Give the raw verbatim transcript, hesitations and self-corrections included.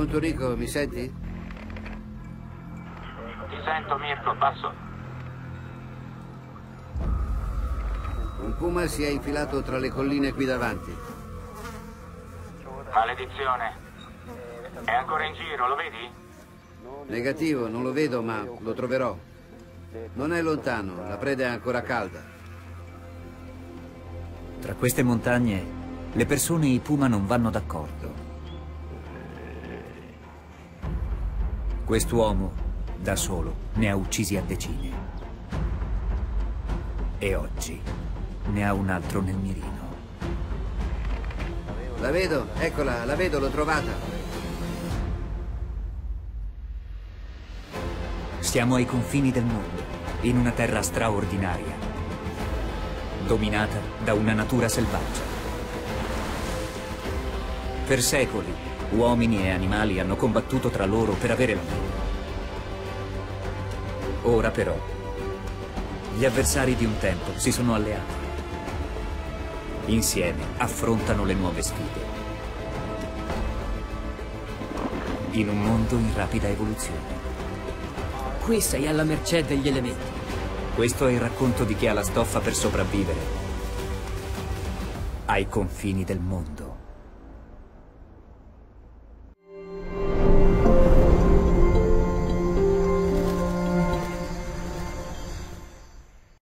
Monturico, mi senti? Ti sento, Mirko, passo. Un puma si è infilato tra le colline qui davanti. Maledizione. È ancora in giro, lo vedi? Negativo, non lo vedo, ma lo troverò. Non è lontano, la preda è ancora calda. Tra queste montagne, le persone e i puma non vanno d'accordo. Quest'uomo, da solo, ne ha uccisi a decine. E oggi ne ha un altro nel mirino. La vedo, eccola, la vedo, l'ho trovata. Siamo ai confini del mondo, in una terra straordinaria, dominata da una natura selvaggia. Per secoli, uomini e animali hanno combattuto tra loro per avere la meglio. Ora però, gli avversari di un tempo si sono alleati. Insieme affrontano le nuove sfide. In un mondo in rapida evoluzione. Qui sei alla mercé degli elementi. Questo è il racconto di chi ha la stoffa per sopravvivere ai confini del mondo.